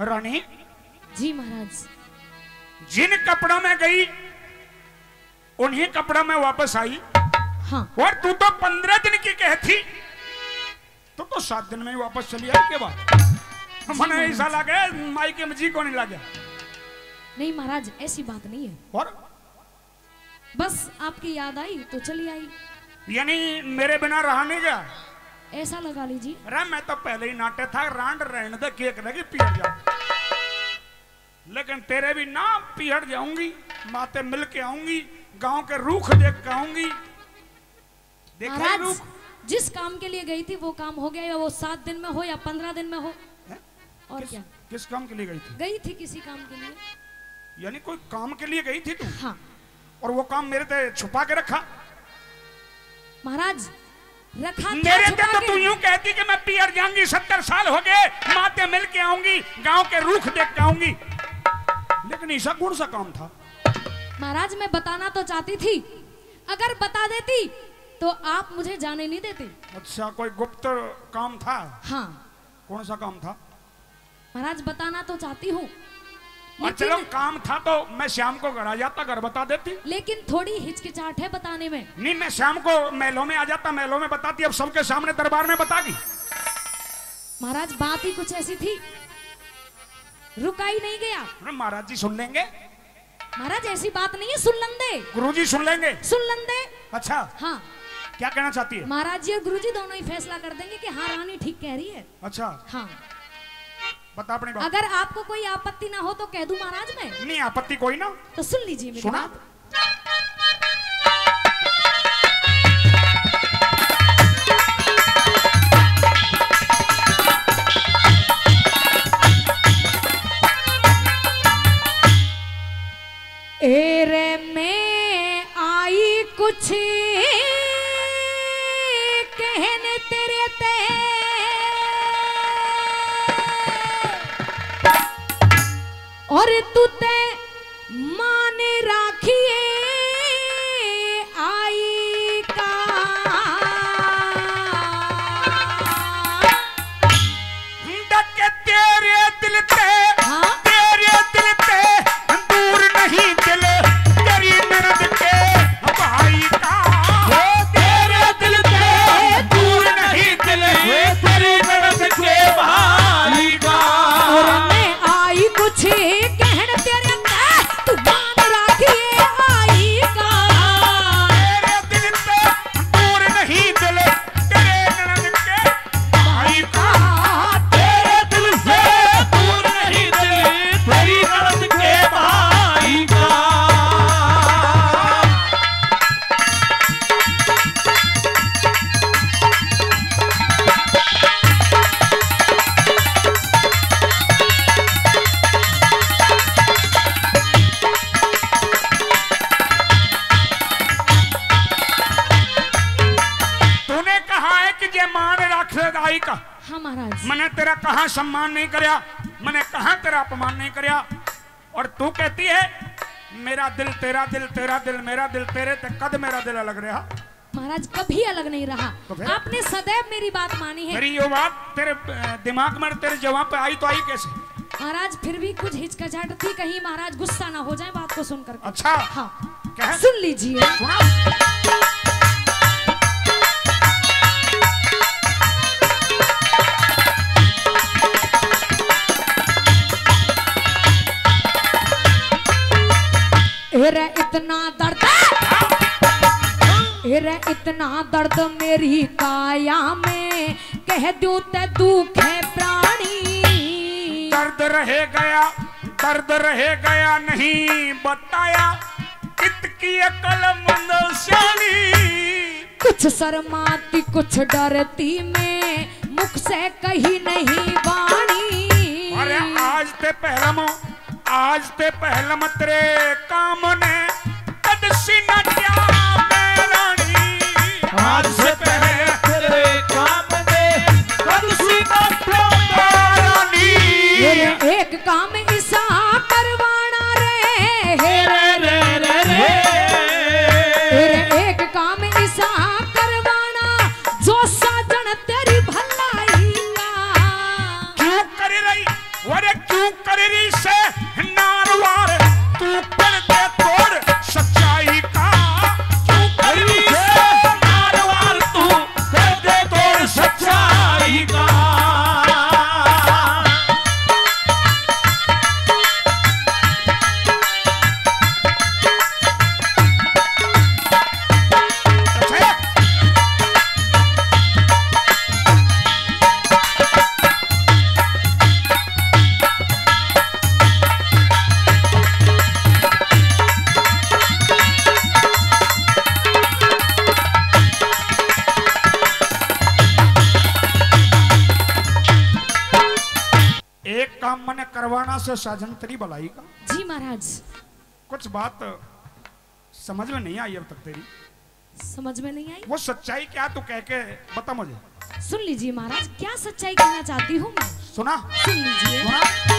रानी जी महाराज। जिन कपड़ों में गई उन्हीं कपड़ों में वापस आई। हाँ। और तू तो 15 दिन की कहती, तो 7 दिन में ही वापस चली आई के बाद मने ऐसा लगे माई के मजी को नहीं लगे। नहीं महाराज ऐसी बात नहीं है, और बस आपकी याद आई तो चली आई। यानी मेरे बिना रहा नहीं गया, ऐसा लगा लीजिए। अरे मैं तो पहले ही नाटे था, रांड रहने दे केक लगी पियर जा, लेकिन तेरे भी ना पियर जाऊंगी, माते मिल के आऊंगी, गांव के रूख देख के आऊंगी। महाराज जिस काम के लिए गई थी वो काम हो गया, या वो 7 दिन में हो या 15 दिन में हो। और क्या? किस काम के लिए गई थी? गई थी किसी काम के लिए। यानी कोई काम के लिए गई थी तू? हाँ। और वो काम मेरे से छुपा के रखा? महाराज रखा मेरे से तो तू यूं कहती कि मैं पियर जाऊंगी, 70 साल हो गए, माते मिल के आऊंगी, गांव के रूख देख के आऊंगी, लेकिन ऐसा कौन सा काम था? महाराज मैं बताना तो चाहती थी, अगर बता देती तो आप मुझे जाने नहीं देते। अच्छा कोई गुप्त काम था? हाँ। कौन सा काम था? महाराज बताना तो चाहती हूँ, चलो काम था तो मैं शाम को घर आ जाता, घर बता देती। लेकिन थोड़ी हिचकिचाहट है बताने में। नहीं मैं शाम को महलों में आ जाता, महलों में बताती, अब सबके सामने दरबार में बतागी। महाराज बात ही कुछ ऐसी थी, रुका ही नहीं गया। महाराज जी सुन लेंगे? महाराज ऐसी बात नहीं है, सुन लंदे। गुरुजी सुन लेंगे? सुन लंदे। अच्छा हाँ। क्या कहना चाहती है? महाराज जी और गुरुजी दोनों ही फैसला कर देंगे कि हाँ रानी ठीक कह रही है। अच्छा हाँ बता अपनी बात। अगर आपको कोई आपत्ति ना हो तो कह दूं महाराज मैं? नहीं आपत्ति कोई ना। तो सुन लीजिए मेरी बात। एरे में आई कुछ कहने तेरे ते, और तू ते मान राखिए आई का, डके तेरे दिल ते। हाँ? तेरे दिल ते दूर नहीं दिल तेरी नरद के भाई का। तेरे दिल ते दूर नहीं दिल तेरी नरद के भाई का। और मैं आई कुछ कहन तेरे ते, तू मान राखिए आई का। तेरे दिल ते दूर नहीं दिल तेरे नरद के भाई का। तेरे दिल से दूर नहीं दिल तेरी नरद के भाई का। तूने कहा है कि जे मान रख आई का। हाँ महाराज। मैंने तेरा कहा सम्मान नहीं करया, मैंने कहा तेरा अपमान नहीं करया, और तू कहती है मेरा दिल तेरा दिल, तेरा दिल मेरा दिल, तेरे ते कद मेरा दिल अलग रहा। महाराज कभी अलग नहीं रहा, तो आपने सदैव मेरी बात मानी है। मेरी ये बात तेरे दिमाग में तेरे जवाब पे आई तो आई कैसे? महाराज फिर भी कुछ हिचकिचाहट थी, कहीं महाराज गुस्सा ना हो जाए बात को सुनकर। अच्छा हाँ क्या है? सुन लीजिए। सुना? एरे इतना दर्द, एरे इतना दर्द मेरी काया में, कह दूं ते दुख है प्राणी। दर्द रह गया नहीं बताया, इतकी अकल मंदशाली। कुछ शर्माती कुछ डरती में, मुख से कही नहीं वाणी। अरे आज ते पहलम तेरे काम ने कदसी न क्या रानी। आज से पहले तेरे काम ने कदसी न क्या रानी। एक काम ऐसा करवाना रे, एक काम ऐसा करवाना जो साजन तेरी भलाई का। क्यों कर रही? अरे क्यों क्यों कर रही से नारवार तू कर दे तोड़ सच्चाई का, क्यों कर रही से नारवार तू कर दे तोड़ सच्चाई का। मैंने करवाना से साजन तेरी भलाई का। जी महाराज। कुछ बात समझ में नहीं आई अब तक तेरी। समझ में नहीं आई? वो सच्चाई क्या तू कह के बता मुझे। सुन लीजिए महाराज, क्या सच्चाई कहना चाहती हूँ मैं। सुना? सुन लीजिए। सुना?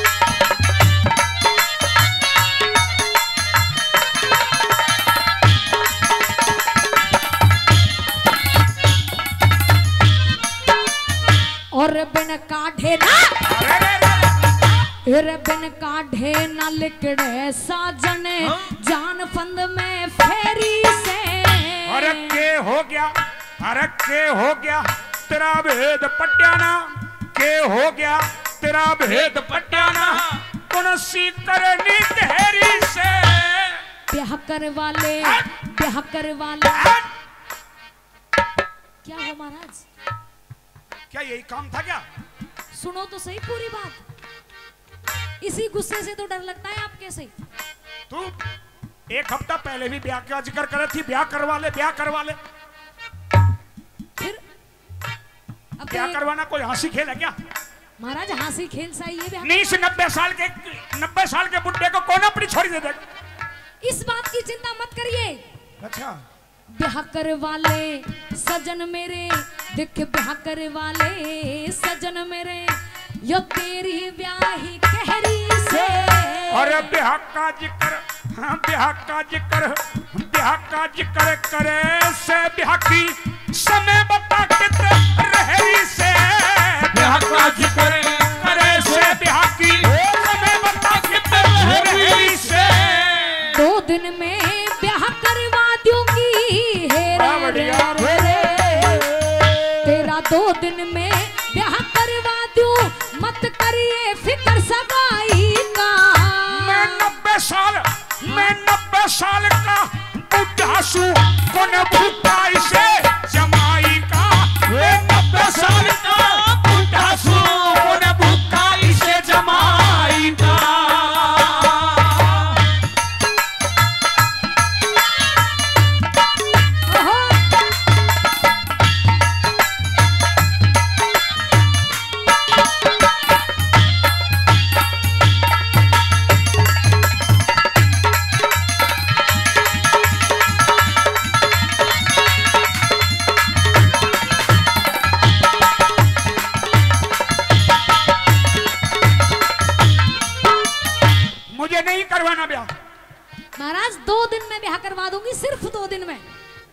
और बिन काढ़े ना, बिन काढ़े न लिकड़े साजन जान फंद में फेरी से। अरे के हो गया, अरे के हो गया तेरा भेद पट्याना, के हो गया तेरा भेद पट्याना, कौन सी करनी तेरी से। ब्याह कर वाले, ब्याह कर वाले। क्या हो महाराज? क्या यही काम था क्या? सुनो तो सही पूरी बात। इसी गुस्से से तो डर लगता है आपके से। तू एक हफ्ता पहले भी ब्याह का जिक्र करे थी, ब्याह करवा ले, ब्याह करवा ले। फिर अब ब्याह करवाना कोई हंसी खेल है क्या? महाराज हंसी खेल सा ये ब्याह। नहीं, 90 साल के बुढ़े को कौन अपनी छोरी दे देगा? इस बात की चिंता मत करिए। अच्छा। ब्याह कर वाले सजन मेरे, देख ब्याह कर वाले सजन मेरे, यो तेरी ब्याही कहरी से। अरे ब्याह का जिक्र, हाँ ब्याह का जिक्र, ब्याह का जिक्र करे से ब्याह की समय बता कितने रहरी से। ब्याह का जिक्र करे से ब्याह की समय बता कितने रहरी से। 2 दिन में ब्याह करवा दूंगी तेरा, 2 दिन में ब्याह करवा दूं, मत करिए फिक्र सगाई का। मैं 90 साल का बुढ़ा सू, कौन भूखा इसे जमाई का। मैं 90 साल का बुढ़ा सू, कौन भूखा इसे जमाई का। नहीं करवाना ब्याह महाराज। 2 दिन में ब्याह करवा दूंगी, सिर्फ 2 दिन में।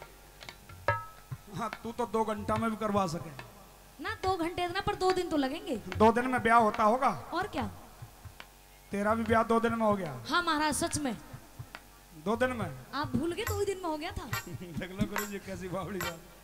हाँ तू तो 2 घंटा में भी करवा सके ना। 2 घंटे ना, पर 2 दिन तो लगेंगे। 2 दिन में ब्याह होता होगा। और क्या, तेरा भी ब्याह 2 दिन में हो गया। हाँ महाराज सच में। 2 दिन में? आप भूल गए, 2 दिन में हो गया था। देख लो गुरु जी कैसी बावड़ी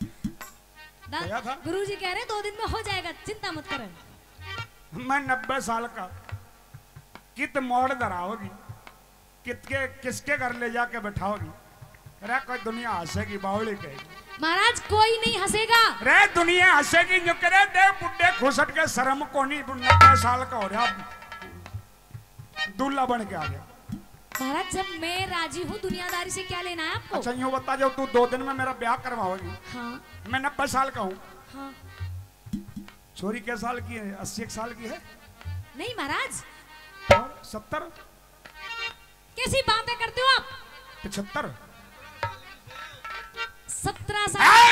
था। गुरु जी कह रहे 2 दिन में हो जाएगा, चिंता मत करें। मैं 90 साल का, कित मोड़ धराओगी, किसके घर ले जाके बैठाओगी? अरे कोई दुनिया हंसेगी, बावड़ी कहेगी। महाराज कोई नहीं हंसेगा। रे दुनिया हंसेगी जो करे दे बुड्ढे खुसट के शर्म को नहीं। 90 साल का हो रहा, दूल्हा बन के आ गया। महाराज जब मैं राजी हूँ, दुनियादारी से क्या लेना है आपको? अच्छा यूँ बता, जब तू 2 दिन में मेरा ब्याह करवाओगी। हाँ। मैं 90 साल का हूँ। हाँ। छोरी क्या साल की है? 80 साल की है? नहीं महाराज। और 70? कैसी बातें करते हो आप? 75? 17 साल।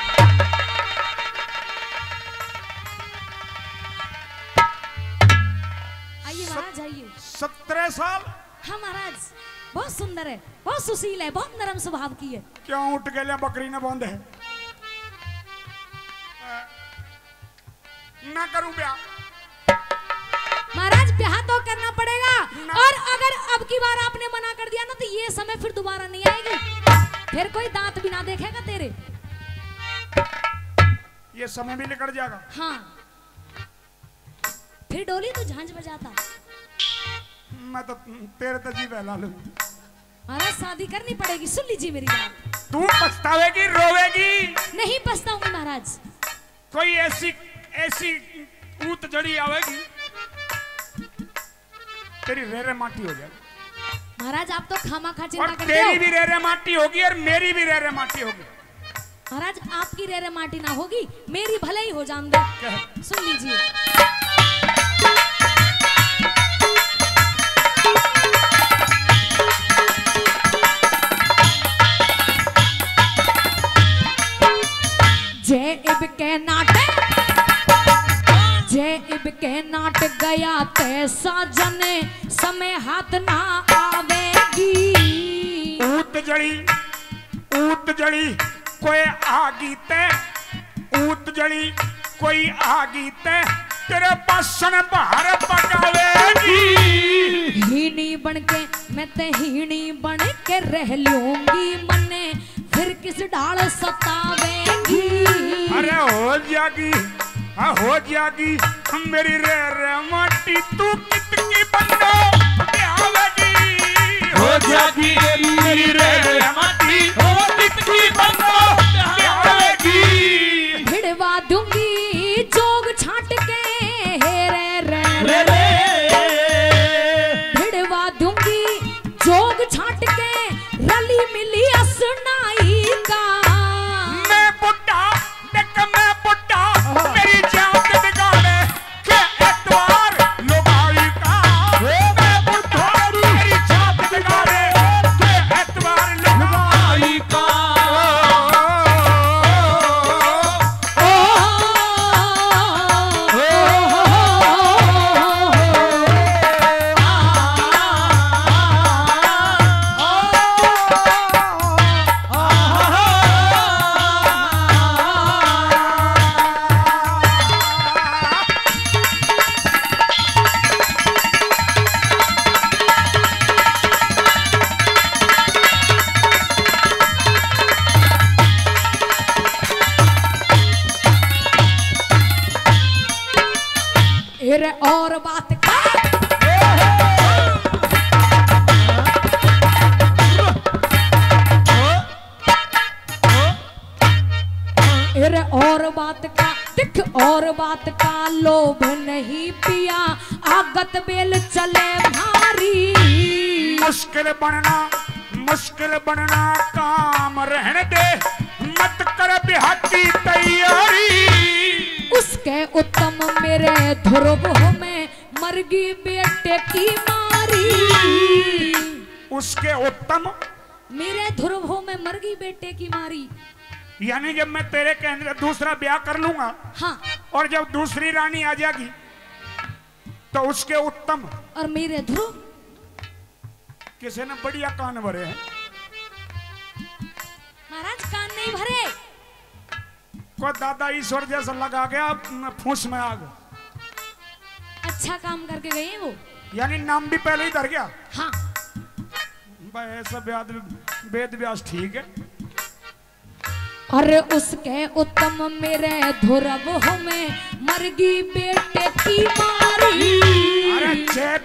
आइए महाराज आइए। 17 साल? हाँ महाराज, बहुत सुंदर है, बहुत सुशील है, बहुत नरम स्वभाव की है। क्यों उठ गए बकरी ने बांधे है? ना करूं ब्याह। महाराज ब्याह तो करना की बार आपने मना कर दिया ना तो ये समय फिर दोबारा नहीं आएगी, फिर कोई दांत भी ना देखेगा तेरे। ये समय भी निकल जाएगा। हाँ फिर डोली तो झांझ बजाता। मैं तो तेरे तो जी बहला लूं। महाराज शादी करनी पड़ेगी, सुन लीजिए मेरी बात। तू पछतावेगी, रोवेगी। नहीं पछताऊंगी महाराज। कोई ऐसी ऊत जड़ी आवेगी तेरी रेरे माटी हो जाएगी। महाराज आप तो खामा खा और चिंता करते हो। तेरी भी रेरे माटी होगी और मेरी भी रेरे माटी होगी। महाराज आपकी रेरे माटी ना होगी, मेरी भले ही हो जान दो। सुन लीजिए। जय इब के नाट गया ते साजन समय हाथ ना आवेगी। ऊत जड़ी कोई आगी ते, ऊत जड़ी कोई आगी ते तेरे पासन बाहर पकावेगी। हीनी बनके मैं ते हीनी बन के रह लूंगी, मने फिर किस डाल सतावेगी। अरे हो जागी, हाँ हो जागी मेरी रे माटी, तू कितनी बनो आवेगी। हो जागी मेरी रे माटी, हो कितनी बनो आवेगी। भिड़वा दूंगी जोग छाट के रे भिड़वा दूंगी जोग छाट के रली मिली असनाई का। मैं बुड्ढा देख मैं बुड्ढा मेरी जात बिगाड़े के एतवार लुगाई का। मैं बुड्ढा मेरी जात बिगाड़े के एतवार लुगाई का। फिर और बात का फिर और बात का दिख और बात का लोभ नहीं पिया, आगत बेल चले भारी। मुश्किल बनना काम रहने दे, मत कर ब्याह की तैयारी। उसके उत्तम मेरे ध्रुव में मरगी बेटे की मारी। उसके उत्तम मेरे ध्रुव में मरगी बेटे की मारी। यानी जब मैं तेरे कहने से दूसरा ब्याह कर लूंगा, हाँ, और जब दूसरी रानी आ जाएगी तो उसके उत्तम और मेरे ध्रुव किसी ने बढ़िया कान भरे हैं। महाराज कान नहीं भरे, को दादा ईश्वर जैसा लगा गया फूस में आग। अच्छा काम करके गए वो। यानी नाम भी पहले ही धर गया। हाँ भाई ऐसा वेद व्यास ठीक है। अरे उसके उत्तम मेरे ध्रुव में मरगी बेटे की मारी। अरे जय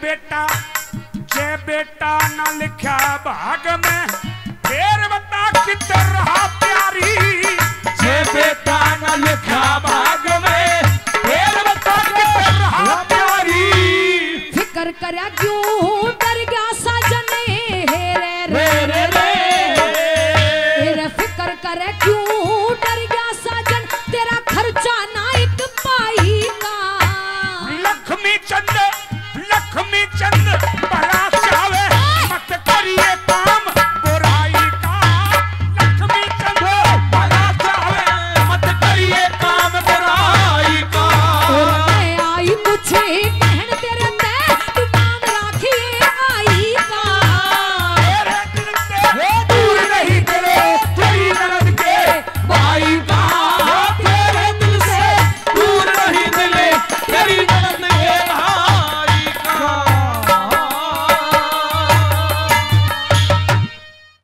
बेटा ना लिखा भाग में, फिर बता किधर रहा प्यारी। जय बेटा ना लिखा भाग में, फिर बता किधर रहा प्यारी। फिकर करया क्यों डर गया सा